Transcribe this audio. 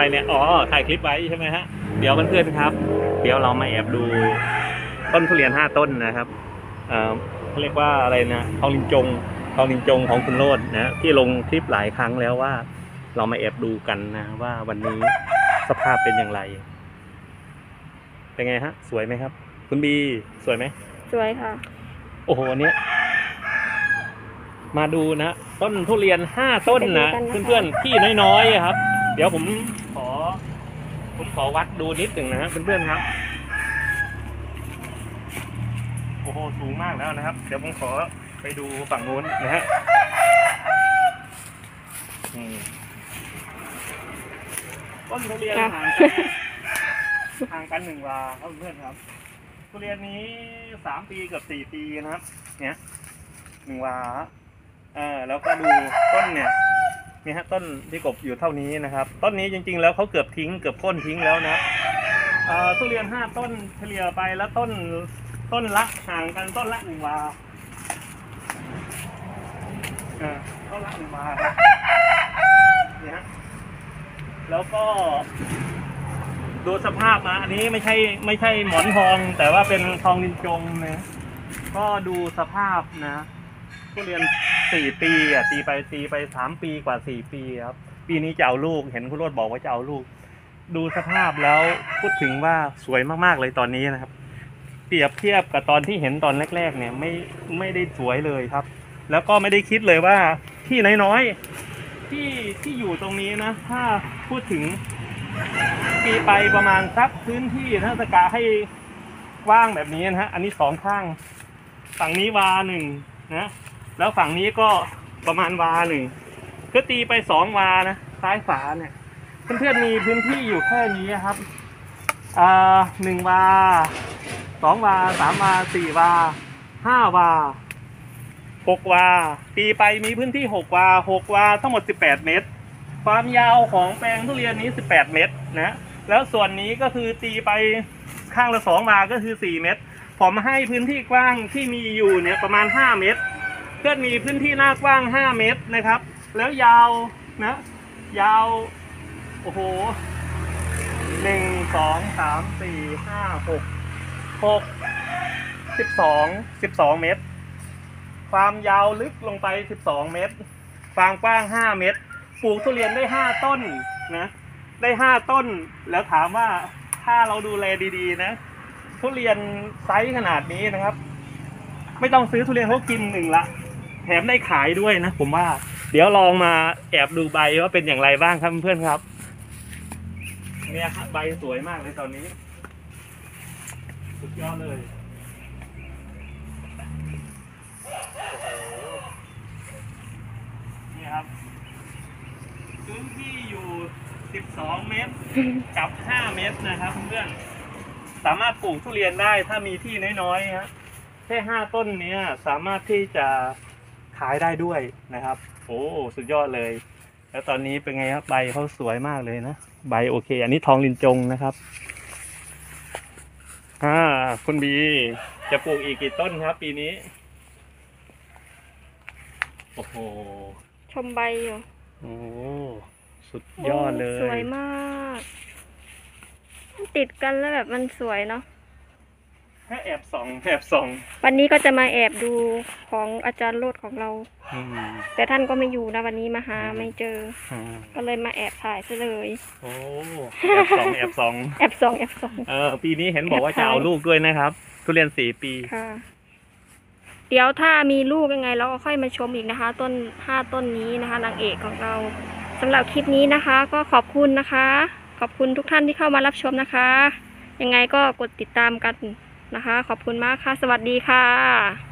อะไรเนี่ยอ๋อถ่ายคลิปไว้ใช่ไหมฮะเดี๋ยวเพื่อนๆครับเดี๋ยวเรามาแอบดูต้นทุเรียน5ต้นนะครับเขาเรียกว่าอะไรนะทองลินจงของคุณโรจน์นะที่ลงคลิปหลายครั้งแล้วว่าเรามาแอบดูกันนะว่าวันนี้สภาพเป็นอย่างไรเป็นไงฮะสวยไหมครับคุณบีสวยไหมสวยค่ะโอ้โหเนี้ยมาดูนะต้นทุเรียน5ต้นนะเพื่อนๆที่น้อยๆครับเดี๋ยวผมขอวัดดูนิดหนึ่งนะฮะเพื่อนๆครับโอ้โหสูงมากแล้วนะครับเดี๋ยวผมขอไปดูฝั่งนู้นนะฮะต้นทุเรียนห่างกัน1 วาครับเพื่อนครับทุเรียนนี้3 ปีกับ4 ปีนะครับเนี่ย1 วาแล้วก็ดูต้นเนี่ยนี่ฮะต้นที่กบอยู่เท่านี้นะครับต้นนี้จริงๆแล้วเขาเกือบโค่นทิ้งแล้วนะทุเรียน5 ต้นเฉลี่ยไปแล้วต้นละห่างกันต้นละ1 วาต้นละ1 วาเนี่ยฮะแล้วก็ดูสภาพมาอันนี้ไม่ใช่หมอนทองแต่ว่าเป็นทองลินจงนะก็ดูสภาพนะทุเรียน4 ปีตีไป3 ปีกว่า4 ปีครับปีนี้จะเอาลูกเห็นคุณโรจน์บอกว่าจะเอาลูกดูสภาพแล้วพูดถึงว่าสวยมากๆเลยตอนนี้นะครับเปรียบเทียบกับตอนที่เห็นตอนแรกๆเนี่ยไม่ได้สวยเลยครับแล้วก็ไม่ได้คิดเลยว่าที่น้อยๆที่อยู่ตรงนี้นะถ้าพูดถึงปีไปประมาณสักพื้นที่ถ้าสกาให้กว้างแบบนี้นะฮะอันนี้2 ข้างฝั่งนี้วา1นะแล้วฝั่งนี้ก็ประมาณวา1ก็ตีไป2 วานะซ้ายฝาเนี่ยเพื่อนๆมีพื้นที่อยู่แค่นี้ครับ1 วา2 วา3 วา4 วา5 วา6 วาตีไปมีพื้นที่6 วาทั้งหมด18 เมตรความยาวของแปลงทุเรียนนี้18 เมตรนะแล้วส่วนนี้ก็คือตีไปข้างละ2 วาก็คือ4 เมตรผมให้พื้นที่กว้างที่มีอยู่เนี่ยประมาณ5 เมตรเพื่อนมีพื้นที่หน้ากว้าง5 เมตรนะครับแล้วยาวนะยาวโอ้โห1 2 3 4 5 6 12 เมตรความยาวลึกลงไป12 เมตรความกว้าง5 เมตรปลูกทุเรียนได้5 ต้นนะได้5 ต้นแล้วถามว่าถ้าเราดูแลดีๆนะทุเรียนไซส์ขนาดนี้นะครับไม่ต้องซื้อทุเรียนเขากิน1 ละแถมได้ขายด้วยนะผมว่าเดี๋ยวลองมาแอบดูใบว่าเป็นอย่างไรบ้างครับเพื่อนๆครับเนี่ยครับใบสวยมากเลยตอนนี้สุดยอดเลยนี่ครับพื้นที่อยู่12 เมตรกับ5 เมตรนะครับเพื่อนสามารถปลูกทุเรียนได้ถ้ามีที่น้อยๆฮะแค่5 ต้นนี้สามารถที่จะขายได้ด้วยนะครับโอ้สุดยอดเลยแล้วตอนนี้เป็นไงครับใบเขาสวยมากเลยนะใบโอเคอันนี้ทองลินจงนะครับคุณบีจะปลูกอีกกี่ต้นครับปีนี้โอ้โหชมใบอยู่โอ้สุดยอดเลยสวยมากติดกันแล้วแบบมันสวยเนาะแค่แอบส่องวันนี้ก็จะมาแอบดูของอาจารย์โรจน์ของเราแต่ท่านก็ไม่อยู่นะวันนี้มาหาไม่เจอก็เลยมาแอบถ่ายซะเลยโอ้แอบส่องปีนี้เห็นบอกว่าจะเอาลูกด้วยนะครับทุเรียน4 ปีค่ะเดี๋ยวถ้ามีลูกยังไงเราก็ค่อยมาชมอีกนะคะต้น5 ต้นนี้นะคะนางเอกของเราสำหรับคลิปนี้นะคะก็ขอบคุณนะคะขอบคุณทุกท่านที่เข้ามารับชมนะคะยังไงก็กดติดตามกันนะคะขอบคุณมากค่ะสวัสดีค่ะ